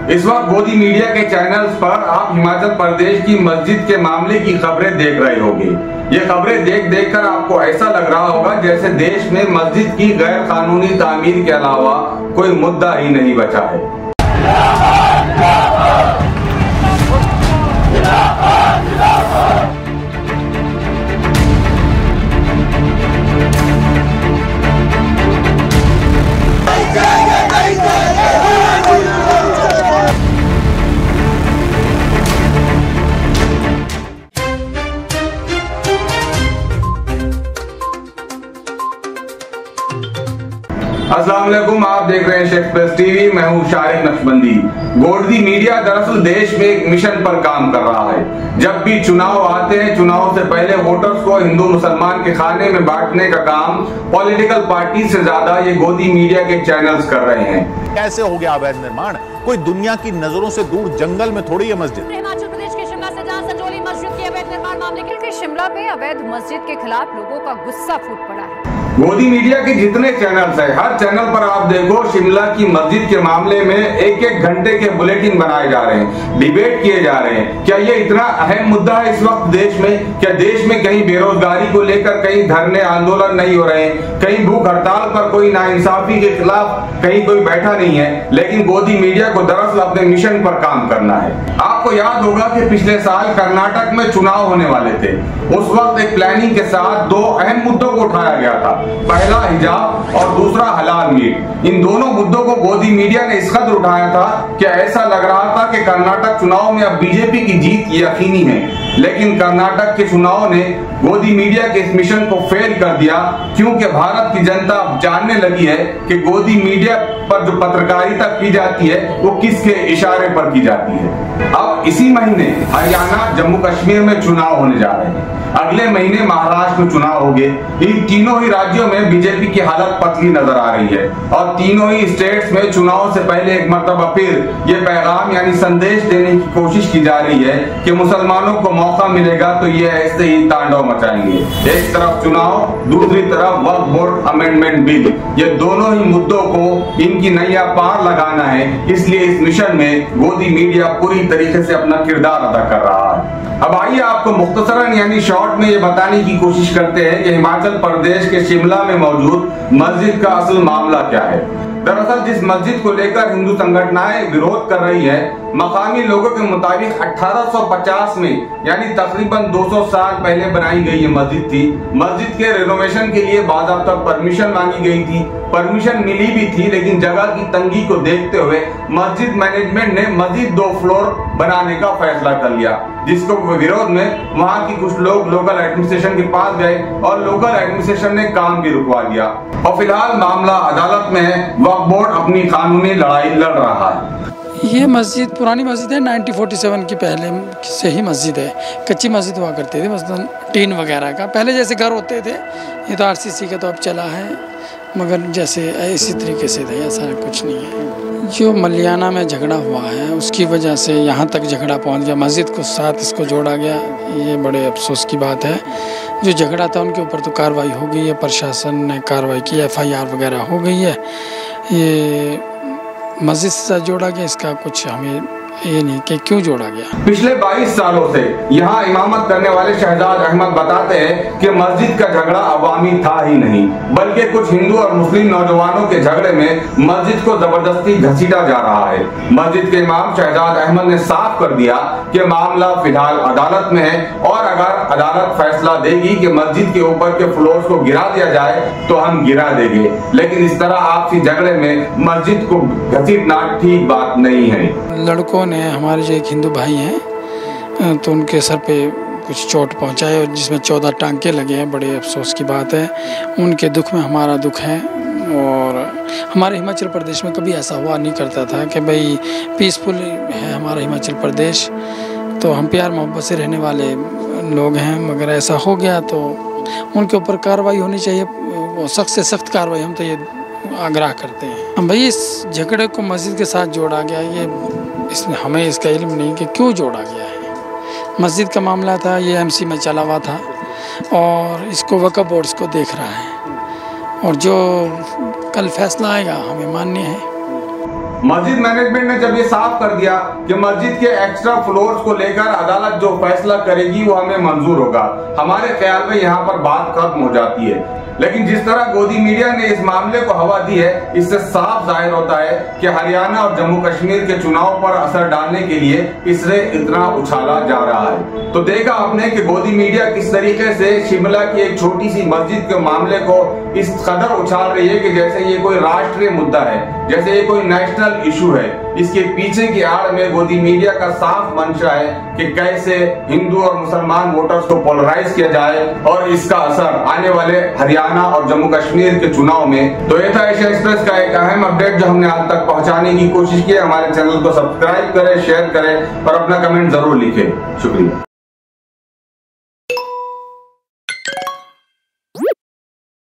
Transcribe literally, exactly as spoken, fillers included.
इस वक्त गोदी मीडिया के चैनल्स पर आप हिमाचल प्रदेश की मस्जिद के मामले की खबरें देख रहे होंगे। ये खबरें देख देख कर आपको ऐसा लग रहा होगा जैसे देश में मस्जिद की गैर कानूनी तामीर के अलावा कोई मुद्दा ही नहीं बचा है। अस्सलाम वालेकुम, आप देख रहे हैं शेख प्रेस टीवी। मैं हूं शारिक नक्शबंदी। गोदी मीडिया दरअसल देश में एक मिशन पर काम कर रहा है। जब भी चुनाव आते हैं, चुनाव से पहले वोटर्स को हिंदू मुसलमान के खाने में बांटने का काम पॉलिटिकल पार्टी से ज्यादा ये गोदी मीडिया के चैनल्स कर रहे हैं। कैसे हो गया अवैध निर्माण? कोई दुनिया की नजरों से दूर जंगल में थोड़ी है मस्जिद। हिमाचल प्रदेश के शिमला से जहां संजौली मस्जिद के अवैध निर्माण मामले के शिमला में अवैध मस्जिद के खिलाफ लोगों का गुस्सा फूट पड़ा है। गोदी मीडिया के जितने चैनल्स हैं, हर चैनल पर आप देखो शिमला की मस्जिद के मामले में एक एक घंटे के बुलेटिन बनाए जा रहे हैं, डिबेट किए जा रहे हैं। क्या ये इतना अहम मुद्दा है इस वक्त देश में? क्या देश में कहीं बेरोजगारी को लेकर कहीं धरने आंदोलन नहीं हो रहे हैं? कहीं भूख हड़ताल पर कोई नाइंसाफी के खिलाफ कहीं कोई बैठा नहीं है? लेकिन गोदी मीडिया को दरअसल अपने मिशन पर काम करना है। आपको याद होगा कि पिछले साल कर्नाटक में चुनाव होने वाले थे। उस वक्त एक प्लानिंग के साथ दो अहम मुद्दों को उठाया गया था। पहला हिजाब और दूसरा हलाल मीट। इन दोनों मुद्दों को गोदी मीडिया ने इस कदर उठाया था कि ऐसा लग रहा था कि कर्नाटक चुनाव में अब बीजेपी की जीत यकीनी है। लेकिन कर्नाटक के चुनाव ने गोदी मीडिया के इस मिशन को फेल कर दिया, क्योंकि भारत की जनता जानने लगी है कि गोदी मीडिया पर जो पत्रकारिता की जाती है वो किसके इशारे पर की जाती है। अब इसी महीने हरियाणा, जम्मू कश्मीर में चुनाव होने जा रहे हैं। अगले महीने महाराष्ट्र में चुनाव होंगे। इन तीनों ही राज्यों में बीजेपी की हालत पतली नजर आ रही है और तीनों ही स्टेट्स में चुनाव से पहले एक मर्तबा फिर ये पैगाम यानी संदेश देने की कोशिश की जा रही है कि मुसलमानों को मौका मिलेगा तो ये ऐसे ही तांडव मचाएंगे। एक तरफ चुनाव, दूसरी तरफ वक्फ बोर्ड अमेंडमेंट बिल। ये दोनों ही मुद्दों को इनकी नैया पार लगाना है। इसलिए इस मिशन में गोदी मीडिया पूरी तरीके से अपना किरदार अदा कर रहा है। अब आइए आपको मुख्तसरन यानी शॉर्ट में ये बताने की कोशिश करते हैं कि हिमाचल प्रदेश के शिमला में मौजूद मस्जिद का असल मामला क्या है। दरअसल जिस मस्जिद को लेकर हिंदू संगठनाएं विरोध कर रही है, मकामी लोगों के मुताबिक अठारह सौ पचास में यानी तकरीबन दो सौ साल पहले बनाई गई ये मस्जिद थी। मस्जिद के रेनोवेशन के लिए बाकायदा परमिशन मांगी गई थी। परमिशन मिली भी थी, लेकिन जगह की तंगी को देखते हुए मस्जिद मैनेजमेंट ने मस्जिद दो फ्लोर बनाने का फैसला कर लिया, जिसको विरोध में वहाँ की कुछ लोग लोकल एडमिनिस्ट्रेशन के पास गए और लोकल एडमिनिस्ट्रेशन ने काम भी रुकवा दिया। और फिलहाल मामला अदालत में है। वक्फ बोर्ड अपनी कानूनी लड़ाई लड़ रहा है। ये मस्जिद पुरानी मस्जिद है, नाइनटीन फोर्टी सेवन की पहले से ही मस्जिद है। कच्ची मस्जिद हुआ करती थी, मसलन टीन वगैरह का पहले जैसे घर होते थे। ये तो आरसीसी का तो अब चला है, मगर जैसे इसी तरीके से था, ऐसा कुछ नहीं है। जो मलियाना में झगड़ा हुआ है उसकी वजह से यहाँ तक झगड़ा पहुँच गया, मस्जिद को साथ इसको जोड़ा गया। ये बड़े अफसोस की बात है। जो झगड़ा था उनके ऊपर तो कार्रवाई हो गई है, प्रशासन ने कार्रवाई की, एफ आई आर वगैरह हो गई है। ये मस्जिद से जोड़ा गया, इसका कुछ हमें ये नहीं कि क्यों जोड़ा गया। पिछले बाईस सालों से यहाँ इमामत करने वाले शहजाद अहमद बताते हैं कि मस्जिद का झगड़ा अवामी था ही नहीं, बल्कि कुछ हिंदू और मुस्लिम नौजवानों के झगड़े में मस्जिद को जबरदस्ती घसीटा जा रहा है। मस्जिद के इमाम शहजाद अहमद ने साफ कर दिया कि मामला फिलहाल अदालत में है और अगर अदालत फैसला देगी कि मस्जिद के ऊपर के फ्लोर को गिरा दिया जाए तो हम गिरा देंगे, लेकिन इस तरह आपसी झगड़े में मस्जिद को घसीटना ठीक बात नहीं है। लड़कों ने, हमारे जो एक हिंदू भाई हैं, तो उनके सर पे कुछ चोट पहुंचाए और जिसमें चौदह टांके लगे हैं। बड़े अफसोस की बात है। उनके दुख में हमारा दुख है। और हमारे हिमाचल प्रदेश में कभी ऐसा हुआ नहीं करता था कि भाई पीसफुल है हमारा हिमाचल प्रदेश, तो हम प्यार मोहब्बत से रहने वाले लोग हैं। मगर ऐसा हो गया तो उनके ऊपर कार्रवाई होनी चाहिए, सख्त से सख्त कार्रवाई, हम तो ये आग्रह करते हैं। भाई इस झगड़े को मस्जिद के साथ जोड़ा गया, ये इसमें हमें इसका इल्म नहीं कि क्यों जोड़ा गया है। मस्जिद का मामला था, ये एमसी में चला हुआ था और इसको वक्फ बोर्ड को देख रहा है और जो कल फैसला आएगा हमें मान्य है। मस्जिद मैनेजमेंट ने जब ये साफ कर दिया कि मस्जिद के एक्स्ट्रा फ्लोर्स को लेकर अदालत जो फैसला करेगी वो हमें मंजूर होगा, हमारे ख्याल में यहाँ पर बात खत्म हो जाती है। लेकिन जिस तरह गोदी मीडिया ने इस मामले को हवा दी है, इससे साफ जाहिर होता है कि हरियाणा और जम्मू कश्मीर के चुनाव पर असर डालने के लिए इसे इतना उछाला जा रहा है। तो देखा आपने कि गोदी मीडिया किस तरीके से शिमला की एक छोटी सी मस्जिद के मामले को इस कदर उछाल रही है कि जैसे ये कोई राष्ट्रीय मुद्दा है, जैसे ये कोई नेशनल इशू है। इसके पीछे की आड़ में गोदी मीडिया का साफ मंशा है कि कैसे हिंदू और मुसलमान वोटर्स को पोलराइज किया जाए और इसका असर आने वाले हरियाणा और जम्मू कश्मीर के चुनाव में। तो ये था एशिया एक्सप्रेस का एक अहम अपडेट जो हमने आप तक पहुंचाने की कोशिश की है। हमारे चैनल को सब्सक्राइब करें, शेयर करें और अपना कमेंट जरूर लिखें। शुक्रिया।